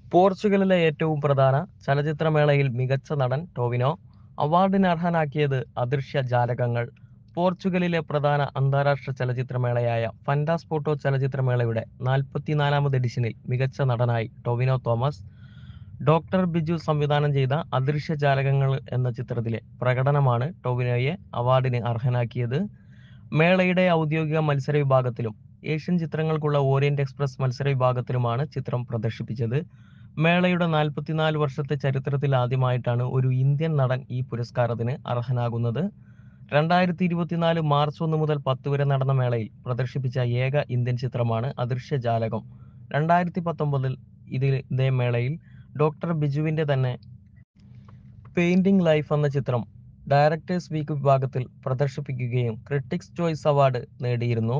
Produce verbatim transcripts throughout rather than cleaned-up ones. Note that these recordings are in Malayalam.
പോർച്ചുഗലിലെ ഏറ്റവും പ്രധാന ചലച്ചിത്രമേളയിൽ മികച്ച നടൻ ടൊവിനോ അവാർഡിന് അർഹനാക്കിയത് അദൃശ്യ ജാലകങ്ങൾ. പോർച്ചുഗലിലെ പ്രധാന അന്താരാഷ്ട്ര ചലച്ചിത്രമേളയായ ഫന്റാസ്പോർട്ടോ ചലച്ചിത്രമേളയുടെ നാൽപ്പത്തിനാലാമത് എഡിഷനിൽ മികച്ച നടനായി ടൊവിനോ തോമസ്. ഡോക്ടർ ബിജു സംവിധാനം ചെയ്ത അദൃശ്യ ജാലകങ്ങൾ എന്ന ചിത്രത്തിലെ പ്രകടനമാണ് ടൊവിനോയെ അവാർഡിന് അർഹനാക്കിയത്. മേളയുടെ ഔദ്യോഗിക മത്സര വിഭാഗത്തിലും ഏഷ്യൻ ചിത്രങ്ങൾക്കുള്ള ഓറിയന്റ് എക്സ്പ്രസ് മത്സര വിഭാഗത്തിലുമാണ് ചിത്രം പ്രദർശിപ്പിച്ചത്. മേളയുടെ നാൽപ്പത്തിനാല് വർഷത്തെ ചരിത്രത്തിൽ ആദ്യമായിട്ടാണ് ഒരു ഇന്ത്യൻ നടൻ ഈ പുരസ്കാരത്തിന് അർഹനാകുന്നത്. രണ്ടായിരത്തി ഇരുപത്തിനാല് മാർച്ച് ഒന്ന് മുതൽ പത്ത് വരെ നടന്ന മേളയിൽ പ്രദർശിപ്പിച്ച ഏക ഇന്ത്യൻ ചിത്രമാണ് അദൃശ്യ ജാലകം. രണ്ടായിരത്തി പത്തൊമ്പതിൽ ഇതിൽ ഇതേ മേളയിൽ ഡോക്ടർ ബിജുവിന്റെ തന്നെ പെയിന്റിംഗ് ലൈഫ് എന്ന ചിത്രം ഡയറക്ടേഴ്സ് വീക്ക് വിഭാഗത്തിൽ പ്രദർശിപ്പിക്കുകയും ക്രിട്ടിക്സ് ചോയ്സ് അവാർഡ് നേടിയിരുന്നു.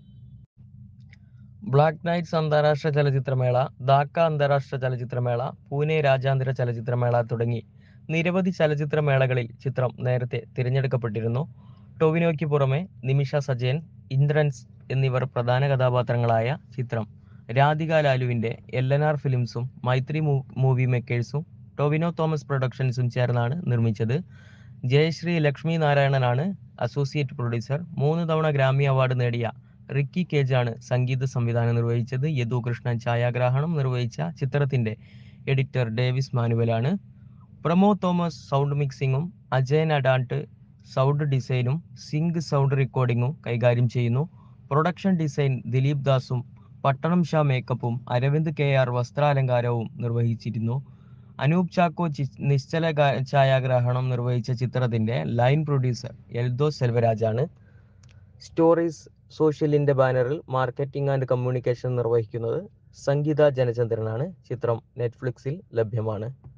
ബ്ലാക്ക് നൈറ്റ്സ് അന്താരാഷ്ട്ര ചലച്ചിത്രമേള, ധാക്ക അന്താരാഷ്ട്ര ചലച്ചിത്രമേള, പൂനെ രാജ്യാന്തര ചലച്ചിത്രമേള തുടങ്ങി നിരവധി ചലച്ചിത്രമേളകളിൽ ചിത്രം നേരത്തെ തിരഞ്ഞെടുക്കപ്പെട്ടിരുന്നു. ടൊവിനോയ്ക്ക് പുറമെ നിമിഷ സജയൻ, ഇന്ദ്രൻസ് എന്നിവർ പ്രധാന കഥാപാത്രങ്ങളായ ചിത്രം രാധിക ലാലുവിന്റെ എൽ എൻ ആർ ഫിലിംസും മൈത്രി മൂവി മേക്കേഴ്സും ടൊവിനോ തോമസ് പ്രൊഡക്ഷൻസും ചേർന്നാണ് നിർമ്മിച്ചത്. ജയശ്രീ ലക്ഷ്മി നാരായണനാണ് അസോസിയേറ്റ് പ്രൊഡ്യൂസർ. മൂന്ന് തവണ ഗ്രാമി അവാർഡ് നേടിയ റിക്കി കേജാണ് സംഗീത സംവിധാനം നിർവഹിച്ചത്. യദു കൃഷ്ണൻ ഛായാഗ്രാഹണം നിർവഹിച്ച ചിത്രത്തിന്റെ എഡിറ്റർ ഡേവിസ് മാനുവലാണ്. പ്രമോദ് തോമസ് സൗണ്ട് മിക്സിംഗും അജയൻ അഡാട്ട് സൗണ്ട് ഡിസൈനും സിങ്ക് സൗണ്ട് റെക്കോർഡിംഗും കൈകാര്യം ചെയ്യുന്നു. പ്രൊഡക്ഷൻ ഡിസൈൻ ദിലീപ് ദാസും പട്ടണം ഷാ മേക്കപ്പും അരവിന്ദ് കെ ആർ വസ്ത്രാലങ്കാരവും നിർവഹിച്ചിരുന്നു. അനൂപ് ചാക്കോ നിശ്ചല ഛായാഗ്രാഹണം നിർവഹിച്ച ചിത്രത്തിന്റെ ലൈൻ പ്രൊഡ്യൂസർ എൽദോ സെൽവരാജാണ്. സ്റ്റോറീസ് സോഷ്യലിന്റെ ബാനറിൽ മാർക്കറ്റിംഗ് ആൻഡ് കമ്മ്യൂണിക്കേഷൻ നിർവഹിക്കുന്നത് സംഗീത ജനചന്ദ്രനാണ്. ചിത്രം നെറ്റ്ഫ്ലിക്സിൽ ലഭ്യമാണ്.